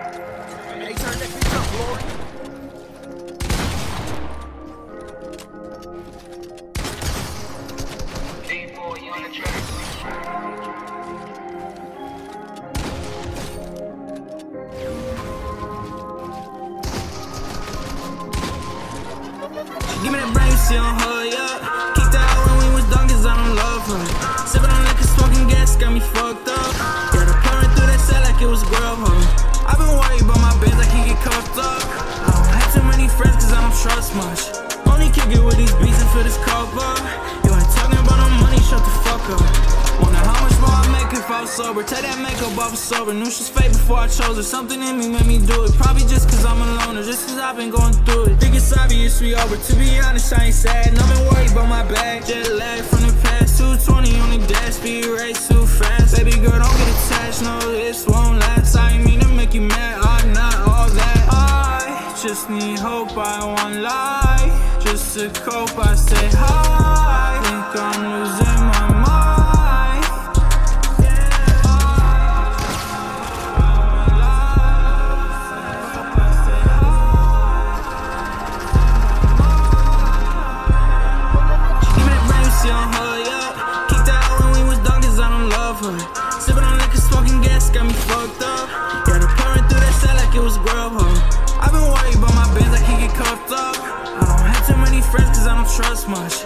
Hey, turn that bitch up, Lord. D4, you on the track. Give me that brain, she on her, yeah. Kicked her out when we was done, cause I don't love her. Sippin' on liquor, smoking gas, got me fucked up. Got her pouring through that cell like it was Grubhub. I've been worried about my bands, I can't get cuffed up. I don't have too many friends, cause I don't trust much. Only kick it with these beats and fill this cup up. You ain't talking about no money, shut the fuck up. Wonder how much more I make if I was sober. Take that makeup off of sober. Knew she's fake before I chose her. Something in me made me do it. Probably just cause I'm a loner, just cause I've been going through it. Think it's obvious we over. To be honest, I ain't sad. No been worried about my bag. Jet lag from the past. 220 on the dash. Speed race too fast. Baby girl, don't get attached. No, this won't last. I ain't mean to make you mad. I'm not all that. I just need hope. I won't lie. Just to cope, I say hi. Think I'm losing my mind. Sippin' on liquor, smoking gas, got me fucked up. Got her pouring through that cell like it was Grubhub. I've been worried about my bands, I can't get cuffed up. I don't have too many friends cause I don't trust much.